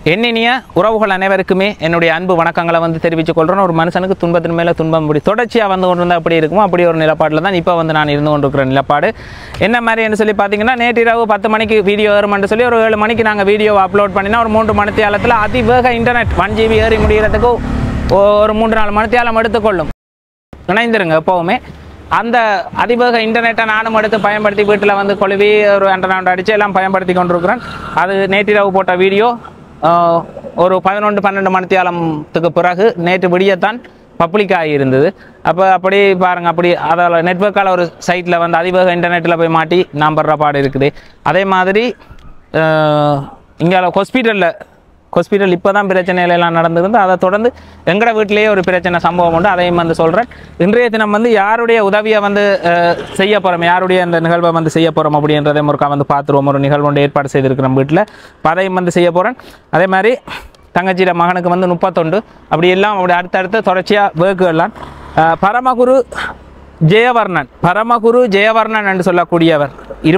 எண்ணினிய உறவுகள் அனைவருக்குமே என்னுடைய அன்பு வணக்கங்களை வந்து தெரிவித்துக் கொள்கிறேன். ஒரு மனுஷனுக்கு துன்பத்தின் மேலே துன்பம் இப்படி தொடர்ச்சியாக வந்து கொண்டு இருந்தால் அப்படி இருக்குமோ அப்படி ஒரு நிலப்பாட்டில் தான் இப்போ வந்து நான் இருந்து கொண்டிருக்கிற நிலப்பாடு. என்ன மாதிரின்னு சொல்லி பார்த்தீங்கன்னா, நேற்று இரவு 10 மணிக்கு வீடியோ ஏறுமென்று சொல்லி ஒரு 7 மணிக்கு நாங்கள் வீடியோ அப்லோட் பண்ணினா ஒரு 3 மணித்தியாலத்தில் அதிவேக இன்டர்நெட் 1 GB ஏறி முடிகிறதுக்கு ஒரு 3-4 மணித்தியாலம் எடுத்துக்கொள்ளும். இணைந்திருங்க எப்போவுமே. அந்த அதிவேக இன்டர்நெட்டை நானும் எடுத்து பயன்படுத்தி வீட்டில் வந்து கொழுவி ஒரு ஆண்டனா அடித்து எல்லாம் பயன்படுத்தி கொண்டிருக்கிறேன். அது நேற்றிரவு போட்ட வீடியோ ஒரு 11-12 மணித்தியாலத்துக்கு பிறகு நேற்று விடியத்தான் பப்ளிக் ஆகியிருந்தது. அப்போ அப்படி பாருங்கள், அப்படி அதில் நெட்வொர்க்கால் ஒரு சைட்டில் வந்து அதிவேக இன்டர்நெட்டில் போய் மாட்டி நான் படுற பாடு இருக்குது. அதே மாதிரி இங்கே ஹாஸ்பிட்டல் இப்போ தான் பிரச்சனைகளெல்லாம் நடந்திருந்து, அதை தொடர்ந்து எங்கட வீட்டிலேயே ஒரு பிரச்சனை சம்பவம் உண்டு. அதையும் வந்து சொல்கிறேன். இன்றைய தினம் வந்து யாருடைய உதவியை வந்து செய்ய போகிறோம், யாருடைய அந்த நிகழ்வை வந்து செய்ய போகிறோம் அப்படின்றதை முறுக்கா வந்து பார்த்துருவோம். ஒரு நிகழ்வு ஒன்று ஏற்பாடு செய்திருக்கிறோம் வீட்டில், அதையும் வந்து செய்ய போகிறேன். அதே மாதிரி தங்கச்சியோட மகனுக்கு வந்து 31 அப்படி எல்லாம் அப்படி அடுத்தடுத்து தொடர்ச்சியாக வேக்குகள்லாம். பரமகுரு ஜெயவர்ணன் என்று சொல்லக்கூடியவர்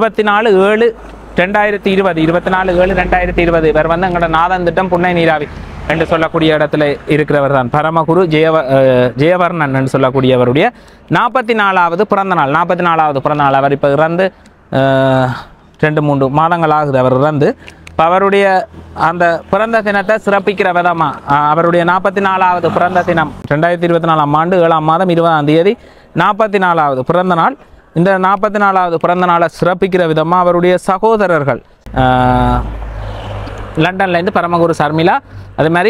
24/7/2020 இவர் வந்து எங்களோட நாதன் திட்டம் புன்னை நீராவி என்று சொல்லக்கூடிய இடத்துல இருக்கிறவர் தான் பரமகுரு ஜெயவர்ணன் என்று சொல்லக்கூடியவருடைய 44வது பிறந்த நாள். அவர் இப்போ இறந்து 2-3 மாதங்கள் ஆகுது அவர் இறந்து. இப்போ அவருடைய அந்த பிறந்த தினத்தை சிறப்பிக்கிற விதமாக அவருடைய 44வது பிறந்த தினம் 2024 ஆண்டு 7ஆம் மாதம் 20ஆம் தேதி 44வது பிறந்த நாள். இந்த 44வது பிறந்த நாளை சிறப்பிக்கிற விதமாக அவருடைய சகோதரர்கள் லண்டன்லேருந்து பரமகுரு சர்மிளா, அதே மாதிரி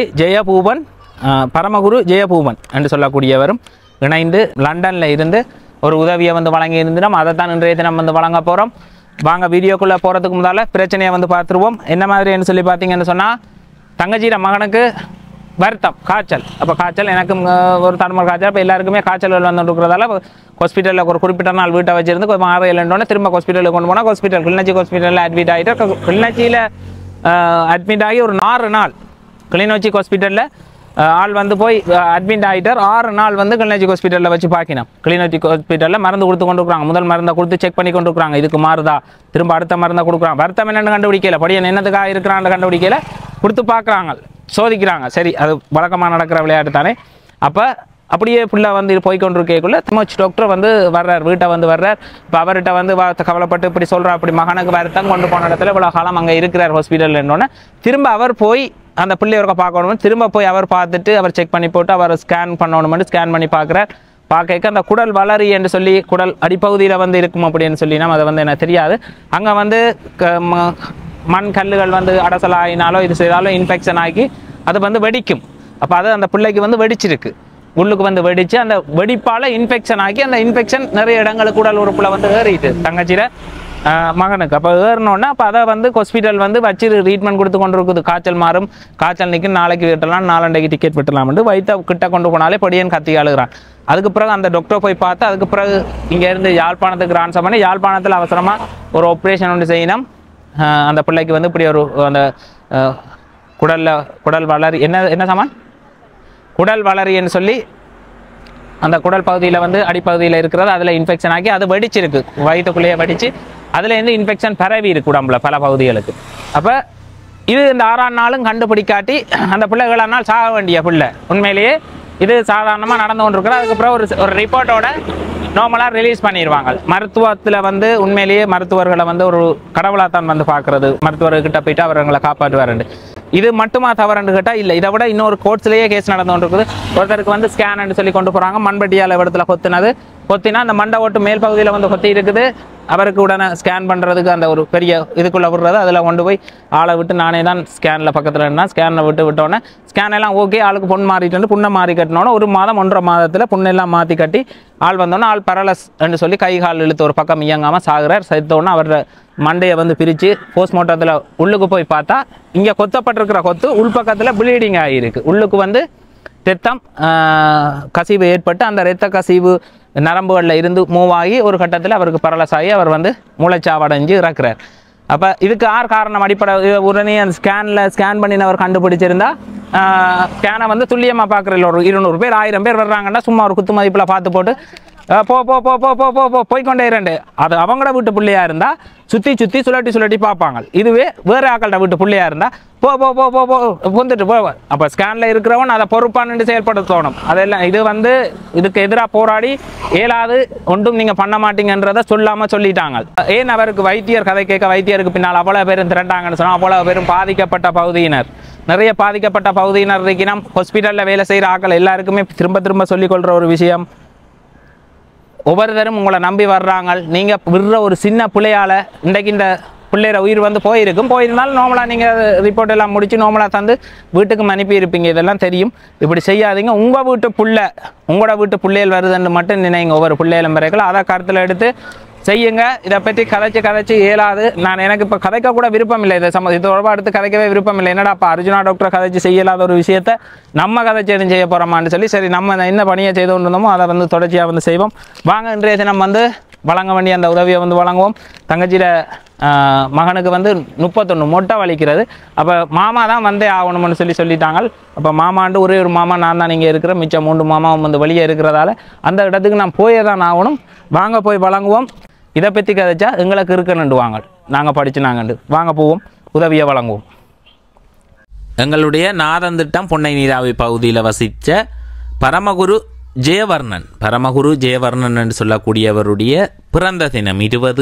பரமகுரு ஜெயபூபன் என்று சொல்லக்கூடியவரும் இணைந்து லண்டனில் இருந்து ஒரு உதவியை வந்து வழங்கி இருந்தோம். அதை தான் இன்றைய தினம் வந்து வழங்க போகிறோம். வாங்க வீடியோக்குள்ளே போகிறதுக்கு முன்னால் பிரச்சனையை வந்து பார்த்துருவோம். என்ன மாதிரின்னு சொல்லி பார்த்தீங்கன்னு சொன்னால், தங்கச்சியோட மகனுக்கு வருத்தம், காய்ச்சல். அப்போ காய்ச்சல் எனக்கு ஒரு தடுமல் காய்ச்சல். இப்போ எல்லாருக்குமே காய்ச்சல்கள் வந்து இருக்கிறதால ஹாஸ்பிட்டலில் ஒரு குறிப்பிட்ட நாள் வீட்டை வச்சிருந்து ஒரு 6-7 திரும்ப ஹாஸ்பிட்டலுக்கு கொண்டு போனால் கிளிநொச்சி ஹாஸ்பிட்டலில் அட்மிட் ஆகிட்டு கிளிநொச்சியில் அட்மிட் ஆகி ஒரு 6 நாள் கிளிநொச்சி ஹாஸ்பிட்டலில் ஆள் வந்து போய் அட்மிட் ஆகிட்டார். 6 நாள் வந்து கிளிநொச்சி ஹாஸ்பிட்டலில் வச்சு பார்க்கணும். கிளிநொச்சி ஹாஸ்பிட்டலில் மருந்து கொடுத்து கொண்டு இருக்கிறாங்க. முதல் மருந்தை கொடுத்து செக் பண்ணி கொண்டு இருக்கிறாங்க, இதுக்கு மாறுதா, திரும்ப அடுத்த மருந்தை கொடுக்குறாங்க. வருத்தம் என்னென்னு கண்டுபிடிக்கல, படியன் என்னதுக்காக இருக்கிறான்னு கண்டுபிடிக்கல, கொடுத்து பார்க்குறாங்க, சோதிக்கிறாங்க. சரி, அது வழக்கமாக நடக்கிற விளையாட்டு தானே. அப்போ அப்படியே பிள்ளை வந்து போய்கொண்டிருக்கக்குள்ள திருமச்சி டாக்டர் வந்து வர்றார், வீட்டை வந்து வர்றார். இப்போ அவர்கிட்ட வந்து கவலைப்பட்டு இப்படி சொல்கிறார், அப்படி மகனுக்கு வருத்தம் கொண்டு போன இடத்துல இவ்வளோ காலம் அங்கே இருக்கிறார் ஹாஸ்பிட்டல் என்னோடனே திரும்ப அவர் போய் அந்த பிள்ளையோருக்க பார்க்கணும். திரும்ப போய் அவர் பார்த்துட்டு அவர் செக் பண்ணி போட்டு அவர் ஸ்கேன் பண்ணணும்னு ஸ்கேன் பண்ணி பார்க்குறார். பார்க்க அந்த குடல் வளரி என்று சொல்லி குடல் அடிப்பகுதியில் வந்து இருக்கும் அப்படின்னு சொல்லி நம்ம அதை வந்து எனக்கு தெரியாது. அங்கே வந்து மண் கல்லுகள் வந்து அடசலாயினாலோ இது செய்தாலோ இன்ஃபெக்ஷன் ஆகி அது வந்து வெடிக்கும். அப்போ அது அந்த பிள்ளைக்கு வந்து வெடிச்சிருக்கு, உள்ளுக்கு வந்து வெடிச்சு அந்த வெடிப்பால் இன்ஃபெக்ஷன் ஆகி அந்த இன்ஃபெக்ஷன் நிறைய இடங்களுக்கு உடல் உறுப்பில் வந்து ஏறிட்டு தங்கச்சிர மகனுக்கு. அப்போ ஏறினோன்னா அப்போ அதை வந்து ஹாஸ்பிட்டல் வந்து வச்சு ட்ரீட்மெண்ட் கொடுத்து கொண்டு இருக்குது. காய்ச்சல் மாறும், காய்ச்சல் நிற்கும், நாளைக்கு விட்டலாம், 4 டிக்கெட் விட்டலாம்னு வயிற்ற கிட்ட கொண்டு போனாலே படியன் கத்தி அழுகிறான். அதுக்கு பிறகு அந்த டாக்டரை போய் பார்த்து அதுக்கு பிறகு இங்கேருந்து யாழ்ப்பாணத்துக்கு ட்ரான்ஸ்ஃபர் பண்ணி யாழ்ப்பாணத்தில் அவசரமாக ஒரு ஆப்ரேஷன் ஒன்று செய்யணும். அந்த பிள்ளைக்கு வந்து இப்படி ஒரு அந்த குடல் வளரி என்ன சாமான் குடல் வளரின்னு சொல்லி அந்த குடல் பகுதியில் வந்து அடிப்பகுதியில் இருக்கிறது, அதில் இன்ஃபெக்ஷன் ஆகி அது வெடிச்சிருக்கு, வயிற்றுக்குள்ளேயே வெடிச்சு அதுலேருந்து இன்ஃபெக்ஷன் பரவி இருக்கு உடம்புல பல பகுதிகளுக்கு. அப்போ இது இந்த 6ஆம் நாளும் கண்டுபிடிக்காட்டி அந்த பிள்ளைகள் நாள் சாக வேண்டிய பிள்ளை. உண்மையிலேயே இது சாதாரணமாக நடந்து கொண்டு இருக்கிற. அதுக்கப்புறம் ஒரு ரிப்போர்ட்டோட நார்மலாக ரிலீஸ் பண்ணிடுவாங்க. மருத்துவத்தில் வந்து உண்மையிலேயே மருத்துவர்களை வந்து ஒரு கடவுளாக தான் வந்து பார்க்குறது. மருத்துவர்கிட்ட போயிட்டு அவர்களை காப்பாற்றுவாருண்டு. இது மட்டுமா தவறுன்னு கேட்டால் இல்லை, இதை விட இன்னொரு கோர்ட்ஸ்லேயே கேஸ் நடந்து கொண்டு இருக்குது. ஒருத்தருக்கு வந்து ஸ்கேன் சொல்லி கொண்டு போகிறாங்க, மண்பட்டியால் இடத்துல கொத்தினா அந்த மண்டை ஓட்டு மேல் பகுதியில் வந்து கொத்தி இருக்குது. அவருக்கு உடனே ஸ்கேன் பண்ணுறதுக்கு அந்த ஒரு பெரிய இதுக்குள்ளே விடுறது, அதில் கொண்டு போய் ஆளை விட்டு நானே தான் ஸ்கேனில் பக்கத்தில் இருந்தால் ஸ்கேனில் விட்டோன்னே ஸ்கேன் எல்லாம் ஓகே, ஆளுக்கு புண்ணை மாறி கட்டினோன்னே 1 மாதம் 1.5 மாதத்தில் புண்ணெல்லாம் மாற்றி கட்டி ஆள் வந்தோன்னே ஆள் பரலஸ் என்று சொல்லி கை கால் இழுத்து ஒரு பக்கம் இயங்காமல் சாகுறார். செத்தோன்னே அவரோட மண்டையை வந்து பிரித்து போஸ்ட்மார்ட்டத்தில் உள்ளுக்கு போய் பார்த்தா இங்கே கொத்தப்பட்டிருக்கிற கொத்து உள்பக்கத்தில் ப்ளீடிங் ஆகியிருக்கு. உள்ளுக்கு வந்து ரத்தம் கசிவு ஏற்பட்டு அந்த இரத்த கசிவு நரம்புகளில் இருந்து மூவ் ஆகி ஒரு கட்டத்தில் அவருக்கு பரலஸ் ஆகி அவர் வந்து மூளைச்சாவடைஞ்சு இறக்குறார். அப்போ இதுக்கு யார் காரணம்? அடிப்படை உடனே அந்த ஸ்கேன் பண்ணினவர் கண்டுபிடிச்சிருந்தா ஸ்கேனை வந்து துல்லியமாக பார்க்குறதில்ல. ஒரு 200 பேர் 1000 பேர் வர்றாங்கன்னா சும்மா ஒரு குத்து மதிப்பில் பார்த்து போட்டு போ போ போ போ போ போ போ போய்கொண்டே இரண்டு. அது அவங்களோட வீட்டு பிள்ளையா இருந்தால் சுற்றி சுற்றி சுழட்டி பார்ப்பாங்க. இதுவே வேறு ஆக்கள்கிட்ட வீட்டு பிள்ளையா இருந்தால் போ போ போ போ போ வந்துட்டு போ. அப்போ ஸ்கேனில் இருக்கிறவன் அதை பொறுப்பானு செயல்படுத்தணும். அதெல்லாம் இது வந்து இதுக்கு எதிராக போராடி ஏலாது ஒன்றும் நீங்கள் பண்ண மாட்டீங்கன்றதை சொல்லாமல் சொல்லிட்டாங்க. ஏன் அவருக்கு வைத்தியர் கதை கேட்க வைத்தியருக்கு பின்னால் அவ்வளோ பேரும் திரண்டாங்கன்னு சொன்னால் அவ்வளோ பேரும் பாதிக்கப்பட்ட பகுதியினர், நிறைய பாதிக்கப்பட்ட பகுதியினர் இருக்கணும். ஹாஸ்பிட்டலில் வேலை செய்கிற ஆக்கள் எல்லாருக்குமே திரும்ப திரும்ப சொல்லிக்கொள்கிற ஒரு விஷயம், ஒவ்வொருத்தரும் உங்களை நம்பி வர்றாங்க. நீங்கள் விடுற ஒரு சின்ன பிள்ளையால் இன்றைக்கு இந்த பிள்ளையோட உயிர் வந்து போயிருந்தாலும் நார்மலாக நீங்கள் ரிப்போர்ட் எல்லாம் முடித்து நார்மலாக தந்து வீட்டுக்கு அனுப்பி இருப்பீங்க. இதெல்லாம் தெரியும். இப்படி செய்யாதீங்க. உங்கள் வீட்டு பிள்ளை உங்களோட வீட்டு பிள்ளைகள் வருதுன்னு மட்டும் நினைங்க. ஒவ்வொரு பிள்ளைகளும் பிறகு அதை கருத்தில் எடுத்து செய்யுங்க. இதை பற்றி கதைச்சு இயலாது. எனக்கு இப்போ கதைக்க கூட விருப்பம் இல்லை. இது தொடர்பாக எடுத்து கதைக்கவே விருப்பம் இல்லை. என்னடா அப்போ அர்ஜுனா டாக்டர் கதைச்சு செய்யலாத ஒரு விஷயத்தை நம்ம கதைச்சு எதுவும் செய்ய போகிறோமான்னு சொல்லி சரி நம்ம என்ன பணியை செய்து கொண்டு இருந்தோமோ அதை வந்து தொடர்ச்சியாக வந்து செய்வோம். வாங்க இன்றைய தினம் வந்து வழங்க வேண்டிய அந்த உதவியை வந்து வழங்குவோம். தங்கச்சியில் மகனுக்கு வந்து 31 மொட்டை வலிக்கிறது. அப்போ மாமா தான் வந்தே ஆகணும்னு சொல்லிட்டாங்க. அப்போ மாமாண்டு ஒரே ஒரு மாமா நான் தான் இங்கே இருக்கிறேன். மிச்சம் 3 மாமாவும் வந்து வெளியே இருக்கிறதால அந்த இடத்துக்கு நான் போயே தான் ஆகணும். வாங்க போய் வழங்குவோம். இதை பற்றி கதைச்சா எங்களுக்கு இருக்குன்னு வாங்க, நாங்கள் படித்து நாங்கள் வாங்க போவோம், உதவியை வழங்குவோம். எங்களுடைய நாதந்திட்டம் பொன்னை நீராவி பகுதியில் வசித்த பரமகுரு ஜெயவர்ணன் என்று சொல்லக்கூடியவருடைய பிறந்த தினம்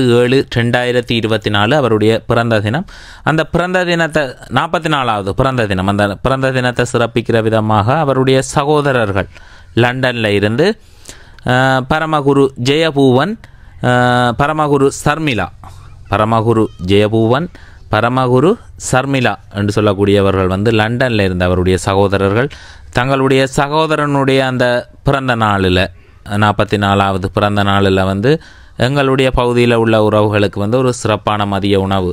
20/7/2024 அவருடைய பிறந்த தினம். அந்த பிறந்த தினத்தை 44வது பிறந்த தினம். அந்த பிறந்த தினத்தை சிறப்பிக்கிற விதமாக அவருடைய சகோதரர்கள் லண்டனில் இருந்து பரமகுரு ஜெயபூவன், பரமகுரு சர்மிளா, பரமகுரு ஜெயபூவன், பரமகுரு சர்மிளா என்று சொல்லக்கூடியவர்கள் வந்து லண்டனில் இருந்த அவருடைய சகோதரர்கள் தங்களுடைய சகோதரனுடைய அந்த பிறந்த நாளில் 44வது பிறந்த நாளில் வந்து எங்களுடைய பகுதியில் உள்ள உறவுகளுக்கு வந்து ஒரு சிறப்பான மதிய உணவு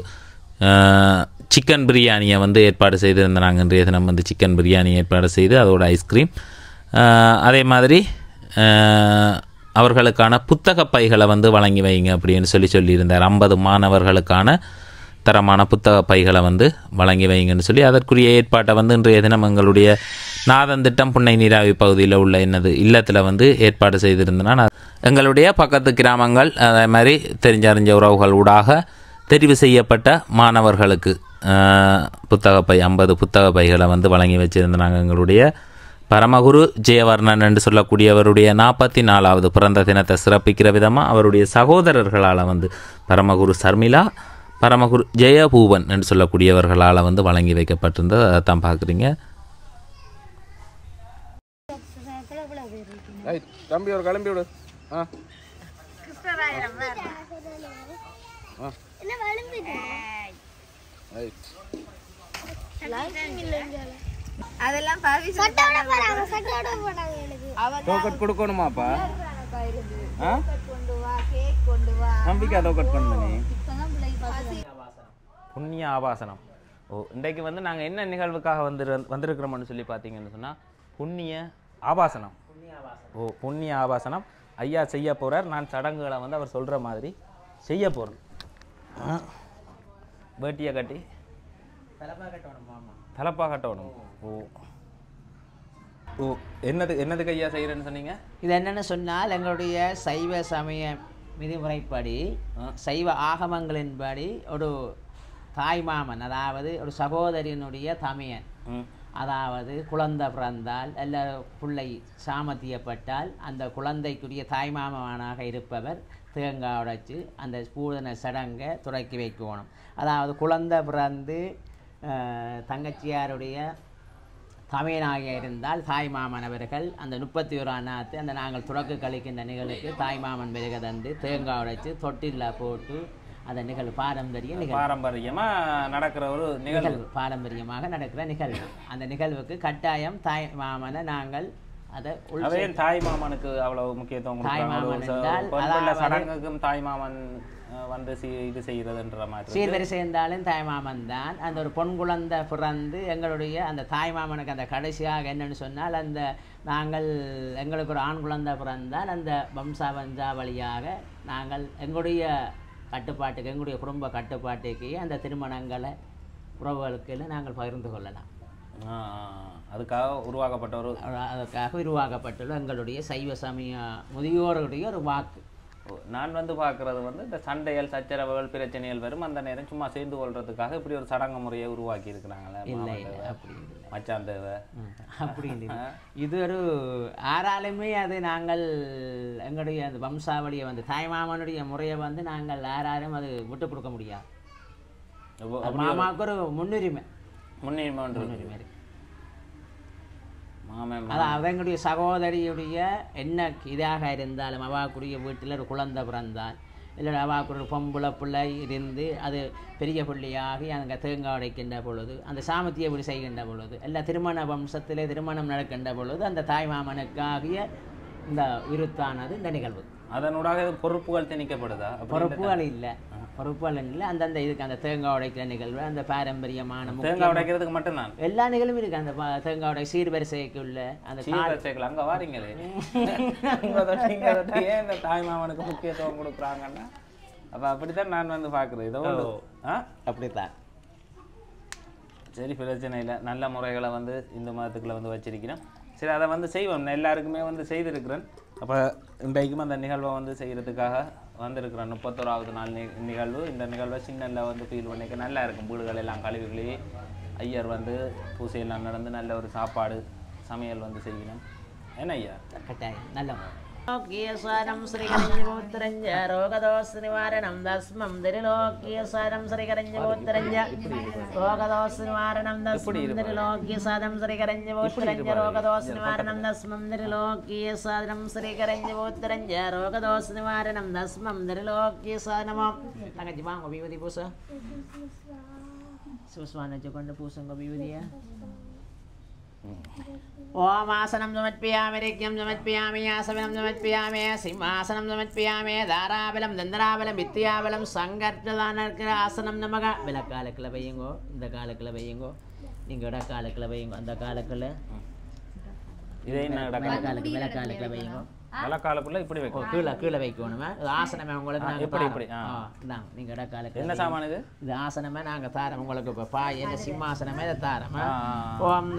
சிக்கன் பிரியாணியை வந்து ஏற்பாடு செய்திருந்தாங்க. இன்றைய தினம் வந்து சிக்கன் பிரியாணி ஏற்பாடு செய்து அதோட ஐஸ்கிரீம், அதே மாதிரி அவர்களுக்கான புத்தக பைகளை வந்து வழங்கி வைங்க அப்படின்னு சொல்லியிருந்தார். 50 மாணவர்களுக்கான தரமான புத்தக பைகளை வந்து வழங்கி வைங்கன்னு சொல்லி அதற்குரிய ஏற்பாட்டை வந்து இன்றைய தினம் எங்களுடைய நாதந்திட்டம் புன்னை நீராவி பகுதியில் உள்ள இல்லத்தில் வந்து ஏற்பாடு செய்திருந்தனா எங்களுடைய பக்கத்து கிராமங்கள் அதே மாதிரி தெரிஞ்சறிஞ்ச உறவுகள் ஊடாக தெரிவு செய்யப்பட்ட மாணவர்களுக்கு புத்தக பை 50 புத்தக பைகளை வந்து வழங்கி வச்சுருந்தாங்க. எங்களுடைய பரமகுரு ஜெயவர்ணன் என்று சொல்லக்கூடியவருடைய 44வது பிறந்த தினத்தை சிறப்பிக்கிற விதமாக அவருடைய சகோதரர்களால் வந்து பரமகுரு சர்மிளா, பரமகுரு ஜெயபூவன் என்று சொல்லக்கூடியவர்களால் வந்து வழங்கி வைக்கப்பட்டிருந்தது. அதை தான் பார்க்குறீங்க. தம்பி ஒரு கிளம்பி விடு. அதெல்லாம் டோக்கட் கொடுக்கணுமாப்பா? நம்பிக்கை டோக்கட் பண்ணு நீ. புண்ணிய ஆபாசனம். இன்றைக்கு வந்து நாங்கள் என்ன நிகழ்வுக்காக வந்திருக்கிறோம்னு சொல்லி பார்த்தீங்கன்னு சொன்னால் புண்ணிய ஆபாசனம். புண்ணிய ஆபாசனம் ஐயா செய்ய போகிறார். நான் சடங்குகளை வந்து அவர் சொல்கிற மாதிரி செய்ய போகிறேன். வேட்டியை கட்டி தலப்பா கட்டணும். என்னதுக்கு ஐயா செய்கிறேன்னு சொன்னீங்க? இது என்னென்னு சொன்னால் எங்களுடைய சைவ சமய விதிமுறைப்படி சைவ ஆகமங்களின்படி ஒரு தாய்மாமன், அதாவது ஒரு சகோதரியினுடைய தமையன், அதாவது குழந்தை பிறந்தால் அல்ல பிள்ளை சாமத்தியப்பட்டால் அந்த குழந்தைக்குரிய தாய்மாமனாக இருப்பவர் தேங்காய் உடைச்சு அந்த பூதன சடங்கை தொடக்கி வைக்கணும். அதாவது குழந்தை பிறந்து தங்கச்சியாருடைய தமையனாக இருந்தால் தாய்மாமன் அவர்கள் அந்த 31 நாத்து அந்த நாங்கள் தொடக்கு கழிக்கின்ற நிகழ்வுக்கு தாய்மாமன் விலக தந்து தேங்காய் உடைச்சு தொட்டில் போட்டு அந்த நிகழ்வு பாரம்பரியமாக நடக்கிற ஒரு நிகழ்வு, பாரம்பரியமாக நடக்கிற நிகழ்வு. அந்த நிகழ்வுக்கு கட்டாயம் தாய் மாமனை நாங்கள் அதை தாய் மாமனுக்கு அவ்வளவு முக்கியத்துவம். தாய்மாமன் என்றால் சடங்குக்கும் தாய்மாமன் வந்து இது செய்கிறதுன்ற மாதிரி சீர்வரிசை இருந்தாலும் தாய்மாமன் தான். அந்த ஒரு பொன் குழந்தை பிறந்து எங்களுடைய அந்த தாய்மாமனுக்கு அந்த கடைசியாக என்னன்னு சொன்னால் அந்த நாங்கள் எங்களுக்கு ஒரு ஆண் குழந்தை பிறந்தால் அந்த வம்சா வழியாக நாங்கள் எங்களுடைய கட்டுப்பாட்டுக்கு எங்களுடைய குடும்ப கட்டுப்பாட்டுக்கு அந்த திருமணங்களை உறவுகளுக்கு நாங்கள் பகிர்ந்து கொள்ளலாம். அதுக்காக உருவாக்கப்பட்ட ஒரு அதுக்காக உருவாக்கப்பட்டுள்ள எங்களுடைய சைவ சமய முதியோர்களுடைய ஒரு வாக்கு. நான் வந்து பார்க்குறது வந்து இந்த சண்டைகள் சச்சரவுகள் பிரச்சனைகள் வரும் அந்த நேரம் சும்மா சேர்ந்து கொள்றதுக்காக இப்படி ஒரு சடங்கு முறையை உருவாக்கி இருக்கிறாங்களே. இல்லை இல்லை அப்படி இல்லை மச்சான் தேவை அப்படி இல்லை. இது ஒரு யாராலுமே அது நாங்கள் எங்களுடைய அந்த வம்சாவளியை வந்து தாய்மாமனுடைய முறையை வந்து நாங்கள் யாராலும் அது விட்டு கொடுக்க முடியாது. மாமாவுக்கு ஒரு முன்னுரிமை முன்னுரிமை இருக்கு. அதான் எங்களுடைய சகோதரியுடைய என்ன இதாக இருந்தாலும் அவாக்குரிய வீட்டில் ஒரு குழந்தை பிறந்தால் இல்லை அவாக்கு ஒரு பொம்பளை பிள்ளை இருந்து அது பெரிய பிள்ளையாகி அங்கே தேங்காய் உடைக்கின்ற பொழுது அந்த சாமத்திய வீடு செய்கின்ற பொழுது இல்லை திருமண வம்சத்திலே திருமணம் நடக்கின்ற பொழுது அந்த தாய் மாமனுக்காகிய இந்த விருத்தானது இந்த நிகழ்வு. அதனூடாக பொறுப்புகள் திணிக்கப்படுதா? பொறுப்புகள் இல்லை அந்தந்த இதுக்கு அந்த தேங்காய் உடைக்கிற நிகழ்வு அந்த பாரம்பரியமான தேங்காய் உடைக்கிறதுக்கு மட்டும்தான் எல்லா நிகழ்வும் இருக்கு. அந்த தேங்காய் உடை சீர்வரிசைக்குள்ள அந்த சீர்வரிசைகள் அங்கே வாரீங்களே ஏன் இந்த தாய் மாமனுக்கு முக்கியத்துவம் கொடுக்குறாங்கன்னா அப்போ அப்படித்தான் நான் வந்து பார்க்குறேன். இதோ அப்படித்தான். சரி, பிரச்சனை இல்லை. நல்ல முறைகளை வந்து இந்த மதத்துக்குள்ள வந்து வச்சிருக்கிறேன். சரி, அதை வந்து செய்வோம். எல்லாருக்குமே வந்து செய்திருக்கிறேன். அப்போ இன்றைக்கும் அந்த நிகழ்வை வந்து செய்கிறதுக்காக வந்திருக்கிறேன். 31வது நாள் நிகழ்வு. இந்த நிகழ்வை சின்னல்ல வந்து ஃபீல் பண்ணிக்க நல்லா இருக்கும். வீடுகள் எல்லாம் கழுவிகளே ஐயர் வந்து பூசையெல்லாம் நடந்து நல்ல ஒரு சாப்பாடு சமையல் வந்து செய்யணும். என்ன ஐயா? கட்டாயம் நல்ல லோக்கியசாரம் ஸ்ரீகரஞ்சபோத்திரஞ்ச ரோகதோஷ நிவாரணம் தஸ்மம் திரிலோக்கியசாரம் ஸ்ரீகரஞ்சபோத்திரஞ்ச ரோகதோஷ நிவாரணம் தஸ்மம் திரிலோக்கியசாரம் ஸ்ரீகரஞ்சபோத்திரஞ்ச ரோகதோஷ நிவாரணம் தஸ்மம் திரிலோக்கியசாரம் ஸ்ரீகரஞ்சபோத்திரஞ்ச ரோகதோஷ நிவாரணம் தஸ்மம் திரிலோக்கியசாரம். தங்கச்சி வாங்க விபூதி பூச சிவஸ்வான வச்சுக்கொண்டு பூசுங்க விபூதியா. ஓம் ஆசனம் சமர்ப்பயாமி ரிக்யம் சமர்ப்பயாமி ஆசனம் சமர்ப்பயாமி சிம்மாசனம் சமர்ப்பயாமி தாராபலம் தந்தராபலம் வித்தியாபலம் சங்கர்த்ததான இருக்கிற ஆசனம் நமக. விளக்காலுக்குள்ள வையுங்கோ, இந்த காலுக்குள்ள வையுங்கோ, நீங்கள் இடக்காலுக்குள்ள வையுங்கோ, அந்த காலுக்குள்ள இதே விளக்காலுக்குள்ள வையுங்கோ. மழைக்காலக்குள்ள இப்படி வைக்கும், கீழே வைக்கணுமே. இது ஆசனமே உங்களுக்கு இப்படி இப்படி நீங்கள் இடக்காலுக்கு என்ன சாமான் இது? இது ஆசனமே நாங்கள் தாரம் உங்களுக்கு. இப்போ பாய் என்ன சிம்மாசனமே இதை தாரம். ஓம்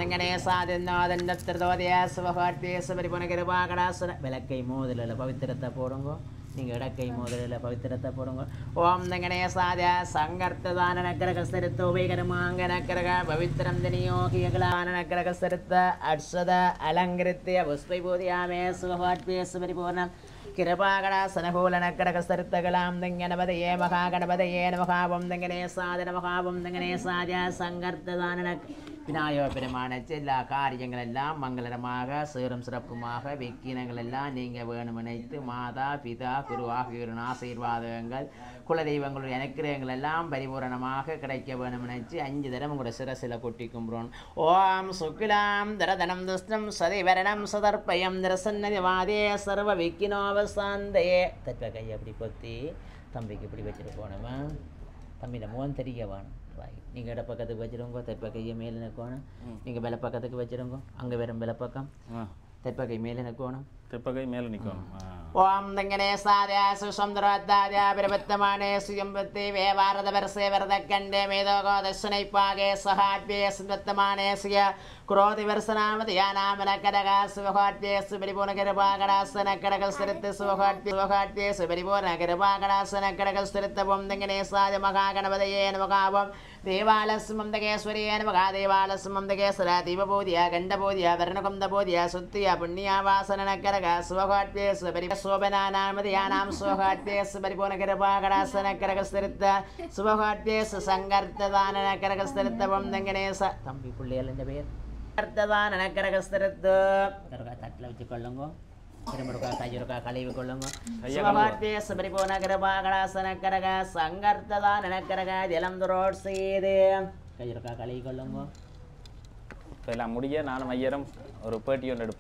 கணேசாதிந்தோதோதய சிவகார்த்தேஸ்வரி புனகிருபாகடாசன. விளக்கை மோதலில் பவித்திரத்தை போடுங்க. நீங்கள் இடக்கை மோதலில் பவித்திரத்தை போடுங்க. ஓம் கணேசாத சங்கர்த்ததான நக்கரகஸ்தரித்த உபயகரமாங்க நக்கரக பவித்திரம் தினியோகியகலான நக்கரகஸ்தரித்த அட்சத அலங்கிருத்திய புஷ்பை பூதியாமே சிவகார்த்தேஸ்வரி பூர்ணம் கிருபாகடாசனகூல நக்கரகஸ்தரித்தகலாம் தங்கனபதையே மகாகணபதையே நமகாபம் தங்கனேசாத நமகாபம் தங்கனேசாத சங்கர்த்ததான விநாயக பெருமானச்சு எல்லா காரியங்கள் எல்லாம் மங்களகரமாக சீரும் சிறப்புமாக விக்கினங்கள் எல்லாம் நீங்கள் வேணும் நினைத்து மாதா பிதா குரு ஆகியோரின் ஆசீர்வாதங்கள் குலதெய்வங்களுடைய அனுக்கிரகங்கள் எல்லாம் பரிபூரணமாக கிடைக்க வேணும் நினைச்சு 5 தரம் உங்களோட சிரசில் கொட்டி கும்பிடுவோம். ஓம் சுக்கிலாம் தரதனம் துஷ்டம் சதிவரணம் சதர்ப்பயம் தரசன்னதி வாதே சர்வ விக்கினோவசாந்தையே. தற்ப கையை அப்படி கொத்தி தம்பிக்கு இப்படி வச்சுட்டு போனோமா. தம்பியில முகம் தெரிய வேணும். நீங்கள் இட பக்கத்துக்கு வச்சிருங்க, தெற்பக்கையை மேலே நிற்கணும். நீங்கள் பல பக்கத்துக்கு வச்சிருங்க, அங்கே வெறும் பல பக்கம் தெற்பக்கை மேலே நிற்கணும். தெற்பக்கை மேலே நிற்கணும். ஓம் தங்கனேசாதயா சுசந்தரோத்தாதயா பிரபத்தமானே சுயம்பத்தி வேவாரத வரிசை வரத கண்டே மேதோகோ தர்சனைப்பாகே சகாட்வே சுந்தத்தமானே சுய குரோதி வருஷனாமதியா நாமன கடகா சிவகாட்வே சுபரிபூர்ண கிருபாகடாசன கடகல் சிறுத்து சிவகாட்வே சுபரிபூர்ண கிருபாகடாசன கடகல் சிறுத்த ஓம் தங்கனேசாத மகாகணபதையே நமகாபம் தேவாலசுமம் தகேஸ்வரியே நமகா தேவாலசுமம் தகேஸ்வர தீபபூதியா கண்டபூதியா வர்ணகுந்தபூதியா சுத்தியா புண்ணியா வாசன கடகா சிவகாட்வே சுபரி சோபனானாமதியானாம் சிவகாட்வேஸ் பரிபூர்ண கிருபாகடாசன கரகஸ்திருத்த சிவகாட்வேஸ் சங்கர்த்ததான கரகஸ்திருத்தவம் தங்கனேச. தம்பி பிள்ளைகள் என்ற பெயர் கர்த்ததான கரகஸ்திருத்து. தட்டில் வச்சு கொள்ளுங்க. திருமுருகா கையுருக்கா கழுவி கொள்ளுங்க. சிவகாட்வேஸ் பரிபூர்ண கிருபாகடாசன கரக சங்கர்த்ததான கரக ஜலம் துரோட் செய்து கையுருக்கா கழுவி கொள்ளுங்க. இப்போ எல்லாம் முடிய நானும் ஐயரும் ஒரு பேட்டி ஒன்று எடுப்போம்.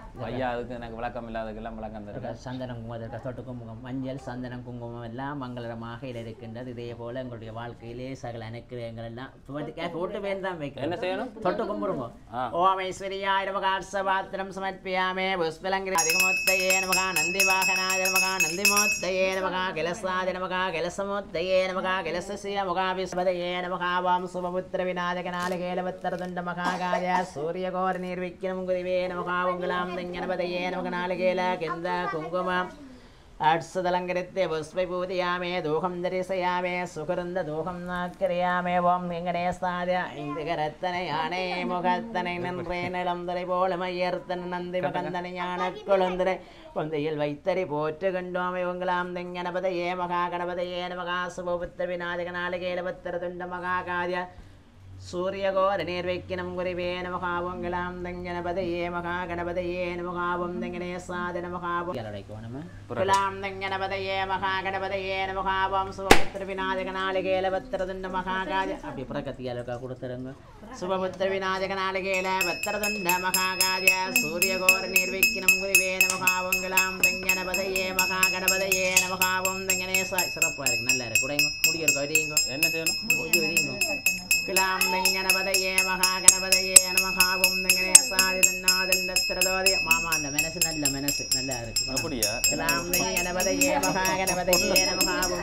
ஐயா அதுக்கு எனக்கு விளக்கம் இல்லாததுக்கெல்லாம் விளக்கம் தருங்க. சந்தனம் குங்குமம் தொட்டு குங்குமம் மஞ்சள் சந்தனம் குங்குமம் எல்லாம் மங்களகரமாக இருக்கின்றது. இதே போல எங்களுடைய வாழ்க்கையிலே சகல அனுக்கிரகங்கள் எல்லாம் போட்டு வேண்டாம் வைக்க என்ன செய்யணும்? தொட்டு கும்பிடுங்க. ஓம் ஐஸ்வர்யாய நமகா சபாத்திரம் சமர்ப்பியாமே புஷ்பலங்கிரி அதிகமோத்தயே நமகா நந்தி வாகனாய நமகா நந்திமோத்தயே நமகா கிலசாதி நமகா கிலசமோத்தயே நமகா கிலசசிய முகா விஸ்வதயே நமகா வாம் சுபபுத்திர விநாயகநாளகேலவத்தரதுண்ட மகாகாய சூரியகோர நீர்விக்கிரம் குருவே நமகா உங்களாம் திங்கனபதயே நமக நாளகேல கிந்த குங்குமம் அட்சதலங்கரித்தே புஷ்பை பூதியாமே தூகம் தரிசயாமே சுகருந்த தூகம் நாக்கரியாமே ஓம் வெங்கடேசாய இந்துகரத்தனை யானே முகத்தனை நின்றே நிலந்தரை போல மையர்த்தன் நந்தி மகந்தனை யான கொழுந்தரை பொந்தையில் வைத்தறி போற்று கண்டோமை உங்களாம் திங்கனபதயே மகா கணபதயே நமகா சுபபுத்திர விநாயக நாளகேலவத்தர துண்ட மகாகாரிய சூரியகோர நீர்வைக்கினம் குருவே நமகாவும் கிளாம் தங்கனபதையே மகா கணபதையே நமகாவும் தங்கனேசாத நமகாவும் கிளாம் தங்கனபதையே மகா கணபதையே நமகாவும் சுபபுத்திர விநாயக நாளிகேலவத்தர துண்ட மகாகாரிய அப்படி பிரகத்தியாலுக்கா கொடுத்துருங்க. சுபபுத்திர விநாயக நாளிகேல வத்தர துண்ட மகாகாரிய சூரியகோர நீர்வைக்கினம் குருவே நமகாவும் கிளாம் தங்கனபதையே மகா கணபதையே நமகாவும் தங்கனேசா. சிறப்பாக இருக்கு, நல்லா இருக்கு. உடையுங்க முடியிருக்கா வரையுங்க. என்ன செய்யணும்? கிளாம் கணபதையே மகா கணபதையே நமகாவும் தங்கனேசாதிரநாதந்தத்திரதோதய. மாமா அந்த மனசு நல்ல மனசு நல்லா இருக்கு. அப்படியா? கிளாம் கணபதையே மகா கணபதையே நமகாவும்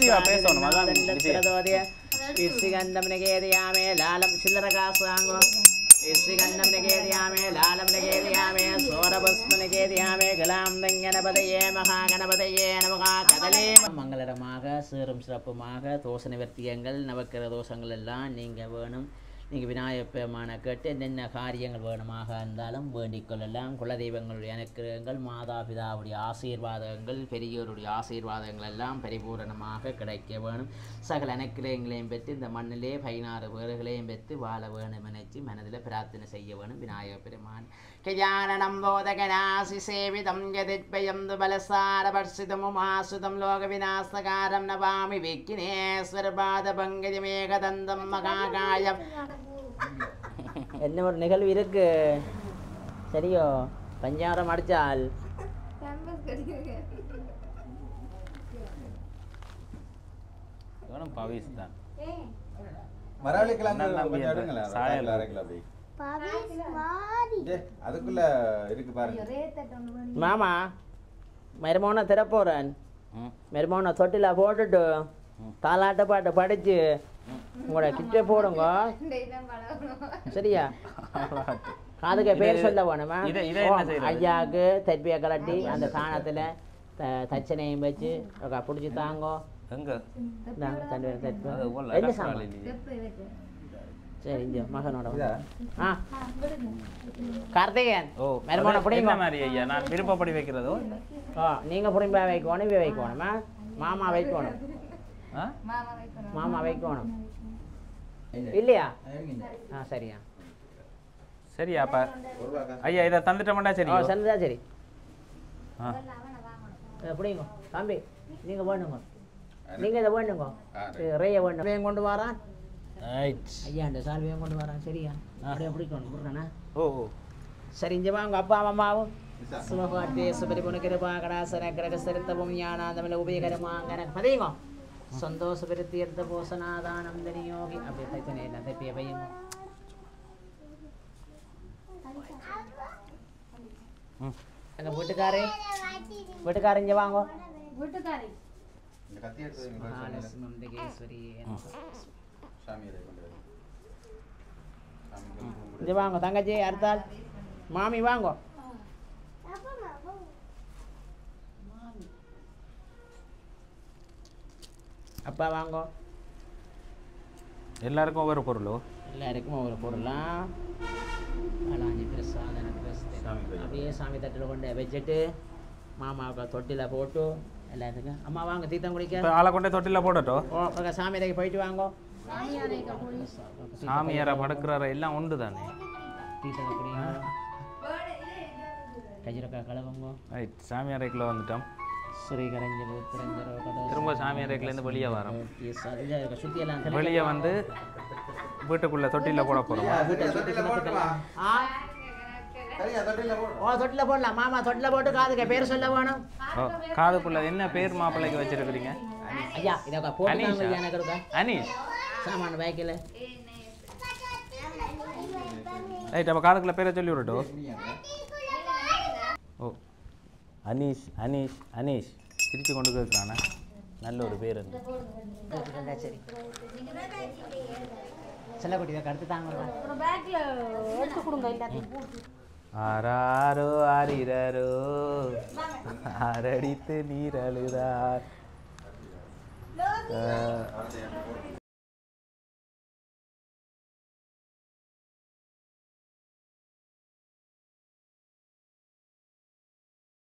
தங்கனேசாதிரநாதந்தத்திரதோதய. இஸ்ஸிகந்தம் நிகேதியாமே லாலம் சில்லற காசாங்கோ. இஸ்ஸிகந்தம் நிகேதியாமே லாலம் நிகேதியாமே சோரபஸ்ம நிகேதியாமே கிளாம் கணபதையே மகா கணபதையே நமகா கதலே. மங்களகரமாக சீரும் சிறப்புமாக தோஷ நிவர்த்தியங்கள் நவக்கிர தோஷங்கள் எல்லாம் நீங்கள் வேணும். நீங்கள் விநாயகப் பெருமானை கேட்டு என்னென்ன காரியங்கள் வேணுமாக இருந்தாலும் வேண்டிக் கொள்ளலாம். குலதெய்வங்களுடைய அனுக்கிரகங்கள் மாதாபிதாவுடைய ஆசீர்வாதங்கள் பெரியோருடைய ஆசீர்வாதங்கள் எல்லாம் பரிபூரணமாக கிடைக்க வேணும். சகல அனுக்கிரகங்களையும் பெற்று இந்த மண்ணிலே 16 பேர்களையும் பெற்று வாழ வேணும் நினைச்சு மனதில் பிரார்த்தனை செய்ய வேணும். விநாயகப் பெருமான் கஜானனம் போதகநாசி சேவிதம் யதித்பயம் துபலசாரபர்ஷிதமுமாசுதம் லோக விநாசகாரம் நவாமி விக்னேஸ்வரபாத பங்கஜமேகதந்தம் மகாகாயம். என்ன ஒரு நிகழ்வு இருக்கு சரியோ? பஞ்சாரம் அடிச்சால் பவிஸ்தான் அதுக்குள்ள இருக்கு பாருங்க. மாமா மருமோனை திறப்போறேன். மருமோனை தொட்டில போட்டுட்டு தாலாட்ட பாட்டு படிச்சு உங்களோட கிட்ட போடுங்க சரியா? காதுக்கு பேர் சொல்ல வேணுமா? ஐயாவுக்கு தற்பியை கலட்டி அந்த சாணத்துல தச்சனையும் வச்சு பிடிச்சி தாங்கோ. சரி இங்க மகனோட கார்த்திகேயன் மருமோனை பிடிங்க. நான் விருப்பப்படி வைக்கிறதோ நீங்க புரிம்பா வைக்கணும் இவ வைக்கணுமா? மாமா வைக்கணும். மாமா வைக்கணும் இல்லையா? சரியா சரியா? அப்ப ஐயா இதை தந்துட்டோம்டா. சரி சந்தா சரி பிடிங்க தம்பி. நீங்க வேணுங்க, நீங்க இதை வேணுங்க. ரேய வேணும் கொண்டு வரான் ஐயா. இந்த சால்வையும் கொண்டு வரான் சரியா? அப்படியே பிடிக்கணும் புரியாண்ணா? ஓ சரி இங்க வாங்க. அப்பா அம்மாவும் சுமபாட்டே சுபரிபுன கிருபாகடாசன கிரக சரித்தவும் ஞானாந்தமிழ உபயகரமாங்கன பதையுங்க. சந்தோஷ பெருத்தீர்த்த போசனாதானம் தனியோகி அப்படியே தைத்தனை எல்லாம் தைப்பிய பையங்க. எங்க வீட்டுக்காரே வீட்டுக்காரன் இங்க வாங்க. இங்க வாங்க தங்கச்சி அர்த்தால் மாமி வாங்க. அப்பா வாங்க. எல்லாருக்கும் ஒவ்வொரு பொருளோ? எல்லாருக்கும் ஒவ்வொரு பொருளாம். அப்படியே சாமி தட்டில் கொண்டு வச்சுட்டு மாமாவுக்கு தொட்டில போட்டு எல்லாத்துக்கும். அம்மா வாங்க தீர்த்தம் குடிக்க. ஆளை கொண்டே தொட்டில போடட்டும். ஓ சாமி அறைக்கு போயிட்டு வாங்க. சாமியார படுக்கிறார எல்லாம் உண்டு தானே. தீர்த்தம் குடிங்க. கஜிரக்கா கலவங்க. ரைட் சாமி அறைக்குள்ள வந்துட்டோம். திரும்ப சாமி அறைக்குலேருந்து வெளியே வரோம். சுற்றி எல்லாம் வெளியே வந்து வீட்டுக்குள்ள தொட்டில போட போறோம். ஓ தொட்டில் போடலாம் மாமா தொட்டில் போட்டு காதுக்கு பேர் சொல்ல வேணும் காதுக்குள்ள என்ன பேர் மாப்பிள்ளைக்கு வச்சிருக்கிறீங்க? ஐயா இதை போட்டு எனக்கு இருக்கா அனீஷ். சாமான பைக்கில் ரைட், அப்போ காதுக்குள்ள பேரை சொல்லி விடட்டும். ஓ அனீஷ் அனீஷ் அனீஷ் சிரிச்சு கொண்டு கேட்குறானா? நல்ல ஒரு பேர். சரி செல்லக்குட்டி இதை கடுத்து தாங்க ஆராரோ ஆரிரரோ அரடித்து நீர் அழுதார்.